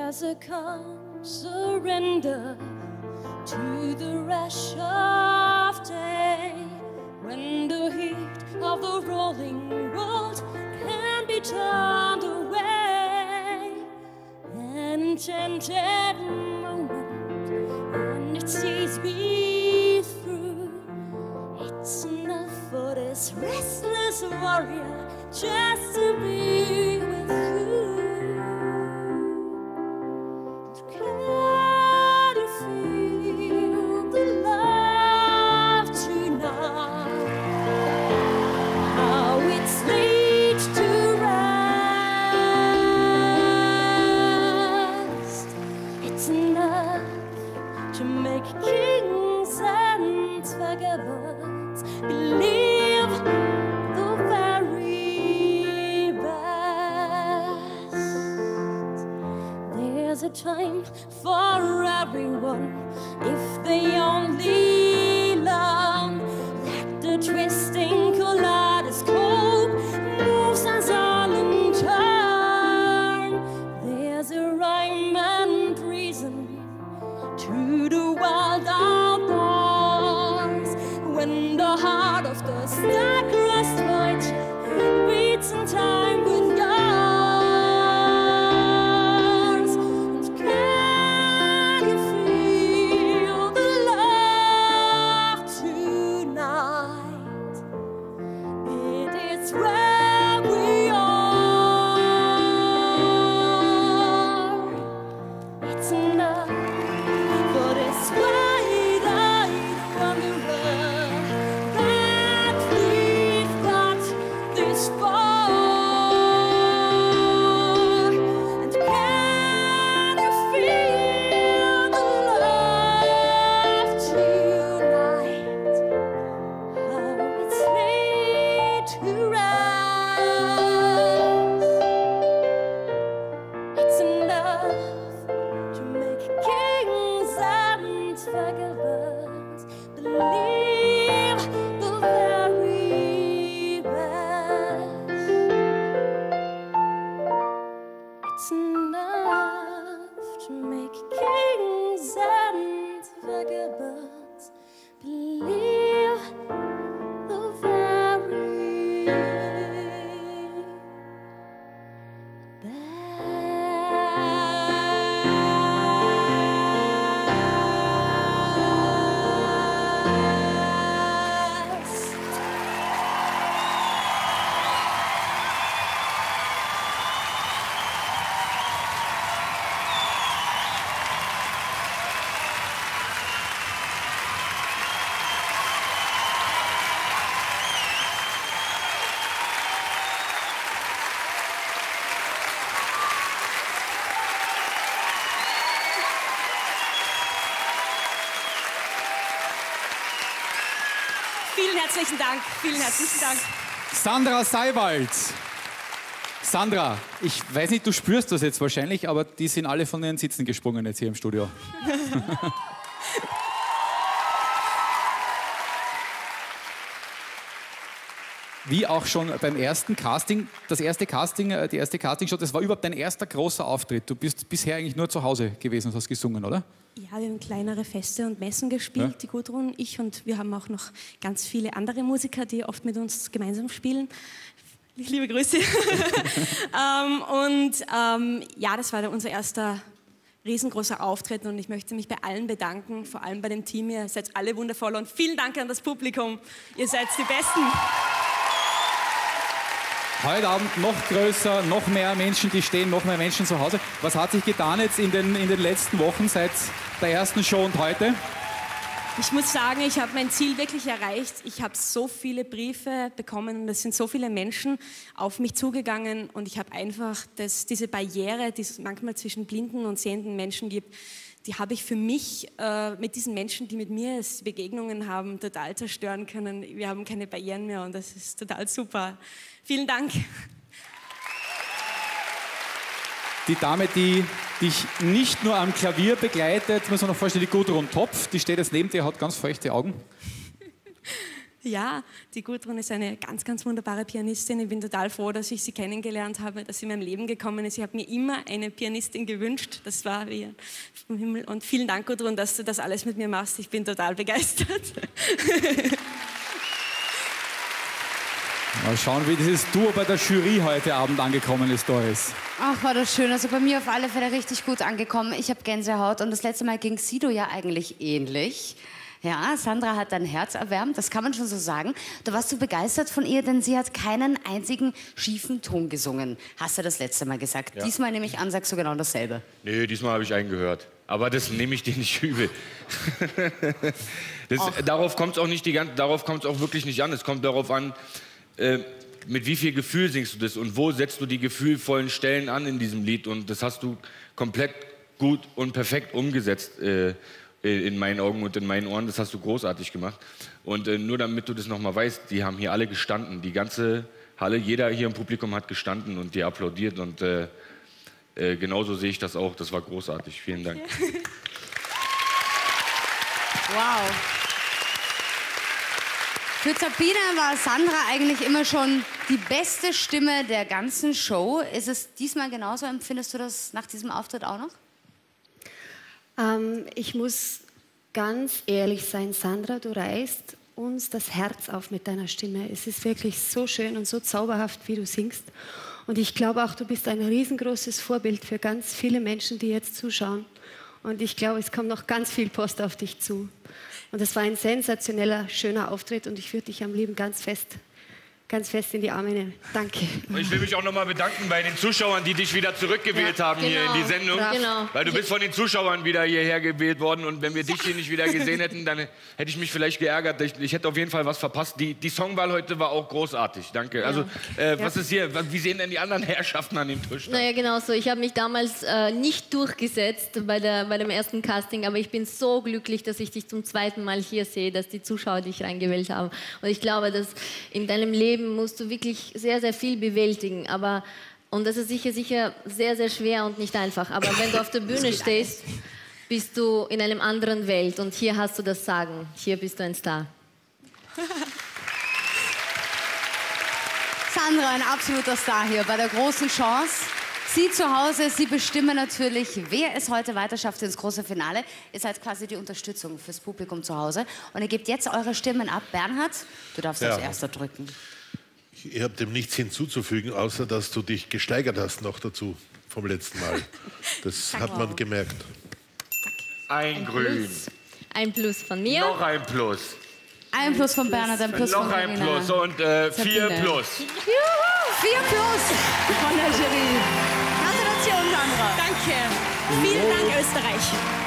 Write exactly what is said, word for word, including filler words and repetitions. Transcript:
There's a calm surrender to the rush of day, when the heat of the rolling world can be turned away. An enchanted moment, and it sees me through. It's enough for this restless warrior just to be with you. Can you feel the love tonight? How it's laid to rest. It's enough to make kings and vagabonds believe the very best. There's a time for everyone if they only learn. Let the twisting kaleidoscope moves us all in turn. There's a rhyme and reason to the wild outdoors, when the heart of the stark-crossed void beats in time with yours. And can you feel the love tonight? It is where we are. It's enough for this wide-eyed wanderer that we've got this far. And can you feel the love tonight? How it's laid to rest. It's enough to make kings and vagabonds believe the very best. It's enough to make kings and vagabonds believe the very best. Vielen herzlichen Dank. Vielen herzlichen Dank. Sandra Seiwald. Sandra, ich weiß nicht, du spürst das jetzt wahrscheinlich, aber die sind alle von ihren Sitzen gesprungen jetzt hier im Studio. Wie auch schon beim ersten Casting, das erste Casting, äh, die erste Castingshow, das war überhaupt dein erster großer Auftritt. Du bist bisher eigentlich nur zu Hause gewesen und hast gesungen, oder? Ja, wir haben kleinere Feste und Messen gespielt, Ja. die Gudrun, ich, und wir haben auch noch ganz viele andere Musiker, die oft mit uns gemeinsam spielen. Liebe Grüße. ähm, und ähm, ja, das war da unser erster riesengroßer Auftritt und ich möchte mich bei allen bedanken, vor allem bei dem Team. Ihr seid alle wundervoll und vielen Dank an das Publikum. Ihr seid die Besten. Heute Abend noch größer, noch mehr Menschen, die stehen, noch mehr Menschen zu Hause. Was hat sich getan jetzt in den, in den letzten Wochen seit der ersten Show und heute? Ich muss sagen, ich habe mein Ziel wirklich erreicht. Ich habe so viele Briefe bekommen und es sind so viele Menschen auf mich zugegangen und ich habe einfach das, diese Barriere, die es manchmal zwischen blinden und sehenden Menschen gibt, die habe ich für mich äh, mit diesen Menschen, die mit mir Begegnungen haben, total zerstören können. Wir haben keine Barrieren mehr und das ist total super. Vielen Dank. Die Dame, die dich nicht nur am Klavier begleitet, muss man noch vorstellen, die Gudrun Topf, die steht jetzt neben dir, hat ganz feuchte Augen. Ja, die Gudrun ist eine ganz, ganz wunderbare Pianistin. Ich bin total froh, dass ich sie kennengelernt habe, dass sie in meinem Leben gekommen ist. Ich habe mir immer eine Pianistin gewünscht. Das war wie vom Himmel. Und vielen Dank, Gudrun, dass du das alles mit mir machst. Ich bin total begeistert. Mal schauen, wie dieses Duo bei der Jury heute Abend angekommen ist, Doris. Ach, war das schön. Also bei mir auf alle Fälle richtig gut angekommen. Ich habe Gänsehaut und das letzte Mal ging Sido ja eigentlich ähnlich. Ja, Sandra hat dein Herz erwärmt, das kann man schon so sagen. Da warst du begeistert von ihr, denn sie hat keinen einzigen schiefen Ton gesungen. Hast du das letzte Mal gesagt. Ja. Diesmal nehme ich an, sagst du genau dasselbe. Nee, diesmal habe ich einen gehört. Aber das nehme ich dir nicht übel. das, darauf kommt es auch nicht die ganze, darauf kommt es auch wirklich nicht an. Es kommt darauf an, äh, mit wie viel Gefühl singst du das und wo setzt du die gefühlvollen Stellen an in diesem Lied. Und das hast du komplett gut und perfekt umgesetzt. Äh, in meinen Augen und in meinen Ohren, das hast du großartig gemacht. Und äh, nur damit du das noch mal weißt, die haben hier alle gestanden, die ganze Halle, jeder hier im Publikum hat gestanden und dir applaudiert und äh, äh, genauso sehe ich das auch, das war großartig. Vielen Dank. Wow. Für Sabine war Sandra eigentlich immer schon die beste Stimme der ganzen Show. Ist es diesmal genauso? Empfindest du das nach diesem Auftritt auch noch? Ähm, ich muss ganz ehrlich sein, Sandra, du reißt uns das Herz auf mit deiner Stimme. Es ist wirklich so schön und so zauberhaft, wie du singst. Und ich glaube auch, du bist ein riesengroßes Vorbild für ganz viele Menschen, die jetzt zuschauen. Und ich glaube, es kommt noch ganz viel Post auf dich zu. Und es war ein sensationeller, schöner Auftritt und ich würde dich am lieben ganz fest ganz fest in die Arme nehmen. Danke. Und ich will mich auch noch mal bedanken bei den Zuschauern, die dich wieder zurückgewählt ja, haben genau. hier in die Sendung. Genau. Weil du bist von den Zuschauern wieder hierher gewählt worden und wenn wir dich hier nicht wieder gesehen hätten, dann hätte ich mich vielleicht geärgert. Ich, ich hätte auf jeden Fall was verpasst. Die, die Songwahl heute war auch großartig. Danke. Ja. Also, äh, was ja. ist hier? Wie sehen denn die anderen Herrschaften an dem Tisch? Naja, genau so. Ich habe mich damals äh, nicht durchgesetzt bei, der, bei dem ersten Casting, aber ich bin so glücklich, dass ich dich zum zweiten Mal hier sehe, dass die Zuschauer dich reingewählt haben. Und ich glaube, dass in deinem Leben musst du wirklich sehr, sehr viel bewältigen. Aber, und das ist sicher, sicher sehr, sehr schwer und nicht einfach. Aber wenn du auf der Bühne stehst, bist du in einer anderen Welt. Und hier hast du das Sagen. Hier bist du ein Star. Sandra, ein absoluter Star hier bei der großen Chance. Sie zu Hause, Sie bestimmen natürlich, wer es heute weiter schafft ins große Finale. Ihr seid quasi die Unterstützung fürs Publikum zu Hause. Und ihr gebt jetzt eure Stimmen ab. Bernhard, du darfst ja. als Erster drücken. Ich habe dem nichts hinzuzufügen, außer dass du dich gesteigert hast noch dazu vom letzten Mal. Das hat man gemerkt. Ein, ein Grün. Plus. Ein Plus von mir. Noch ein Plus. Ein Plus von Bernhard, ein Plus noch von ein Plus und äh, vier Plus. Juhu, vier Plus von der Jury. Gratulation, Sandra. Danke. Vielen Dank, Österreich.